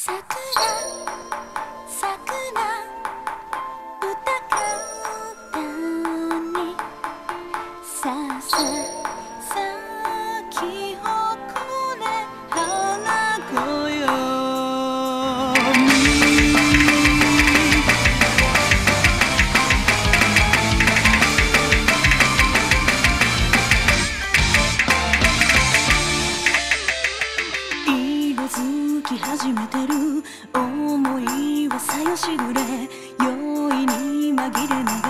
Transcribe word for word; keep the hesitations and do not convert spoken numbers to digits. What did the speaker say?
桜桜歌方にささ咲き誇れ花子よ色づき始めてる想いはさよしぐれ酔いに紛れない